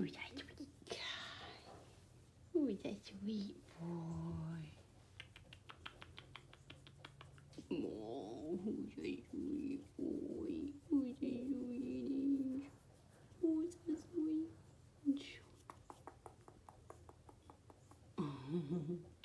Who's that sweet guy? Who's that sweet boy? Oh, who's that sweet boy? Who's that sweetie? Who's that sweet?